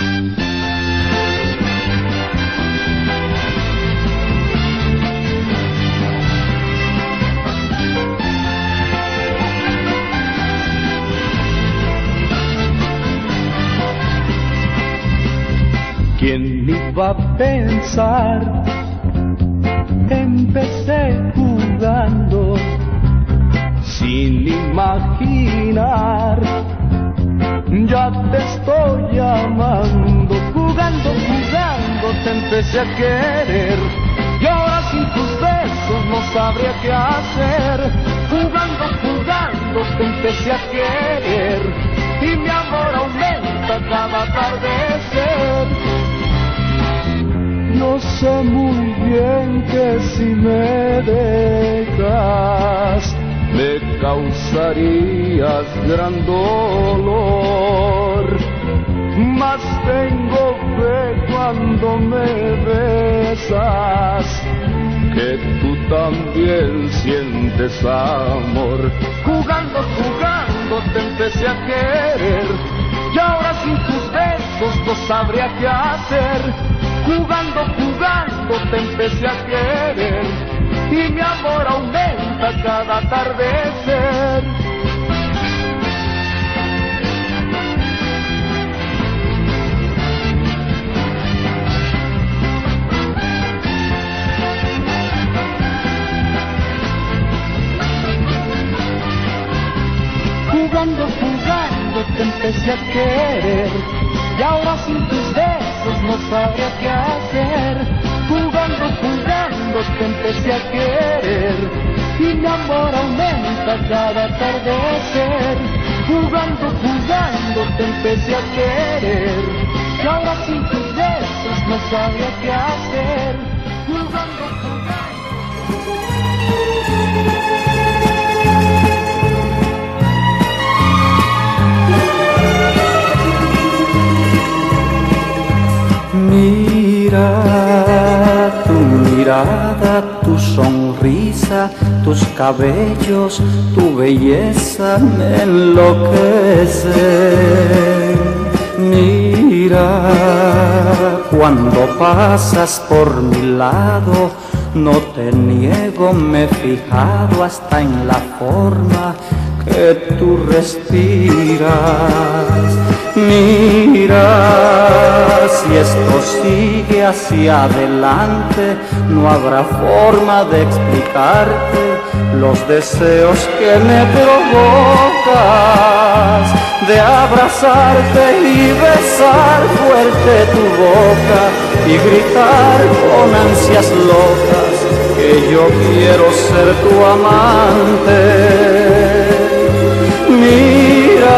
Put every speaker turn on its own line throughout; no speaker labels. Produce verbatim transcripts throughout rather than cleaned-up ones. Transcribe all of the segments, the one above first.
¿Quién iba a pensar? Empecé jugando sin imaginar. Ya te estoy llamando, jugando, jugando, te empecé a querer. Y ahora sin tus besos no sabría qué hacer. Jugando, jugando, te empecé a querer. Y mi amor aumenta cada atardecer. No sé muy bien que si me dejas me causarías gran dolor, mas tengo fe cuando me besas, que tú también sientes amor. Jugando, jugando te empecé a querer, y ahora sin tus besos no sabría qué hacer. Jugando, jugando te empecé a querer, y mi amor aumenta cada atardecer. Jugando, jugando te empecé a querer, y ahora sin tus besos no sabría qué hacer. Jugando, jugando te empecé a querer, y mi amor aumenta cada atardecer. Jugando, jugando te empecé a querer, y ahora sin tus besos no sabría qué hacer. Jugando, jugando.
Mira tu mirada, tu sonrisa, tus cabellos, tu belleza me enloquecen. Mira cuando pasas por mi lado, no te niego, me he fijado hasta en la forma que tú respiras. Mira, si esto sigue hacia adelante, no habrá forma de explicarte los deseos que me provocas, de abrazarte y besar fuerte tu boca y gritar con ansias locas que yo quiero ser tu amante. Mira,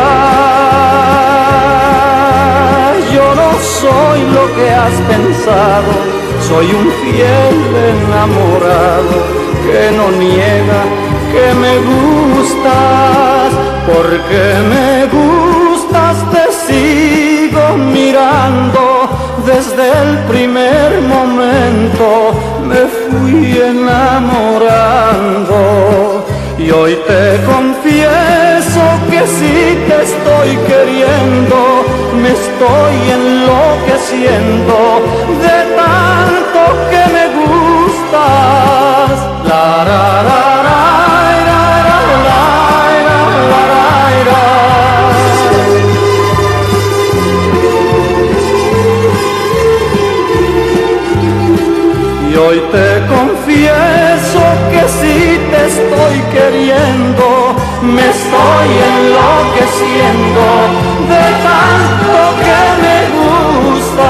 soy lo que has pensado, soy un fiel enamorado que no niega que me gustas, porque me gustas, te sigo mirando, desde el primer momento me fui enamorando. Y hoy te confieso que sí te estoy queriendo, me estoy enloqueciendo de tanto que me gustas. La, la, la, la, la, la, la, la, la, la. Y hoy te confieso que sí te estoy queriendo, me estoy enloqueciendo de tanto que me gusta.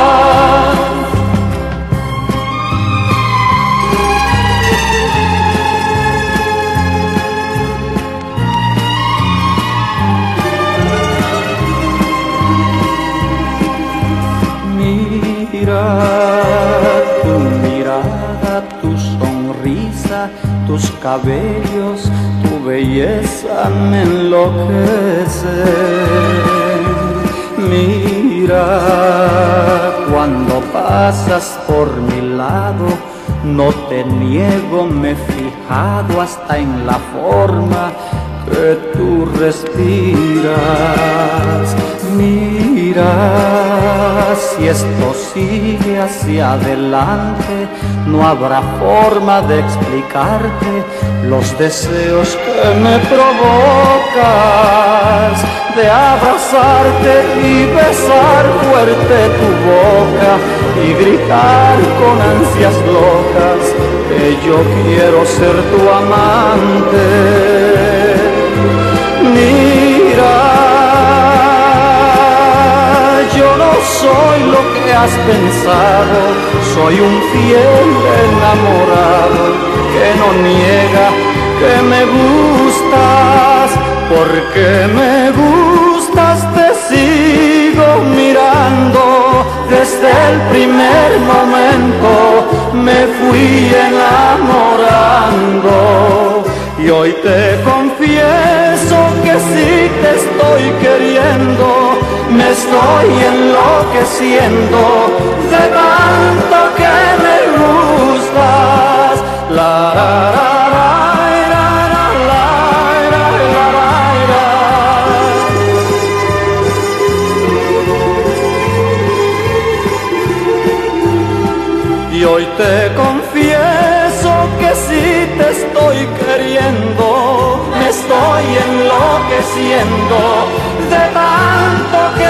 Mira tu mirada, tu sonrisa, tus cabellos, tu belleza me enloquecen. Mira, cuando pasas por mi lado, no te niego, me he fijado hasta en la forma que tú respiras. Mira si esto sigue hacia adelante, no habrá forma de explicarte los deseos que me provocas, de abrazarte y besar fuerte tu boca y gritar con ansias locas que yo quiero ser tu amante. Mira, yo no soy lo que has pensado, soy un fiel enamorado que no niega que me gustas, porque me gustas, te sigo mirando, desde el primer momento me fui enamorando. Y hoy te confieso que sí te estoy queriendo, me estoy enloqueciendo de tanto que me gustas. La, la, la, la, la, la, la, la, la, la. Y hoy te confieso que sí te estoy queriendo, me estoy enloqueciendo de tanto que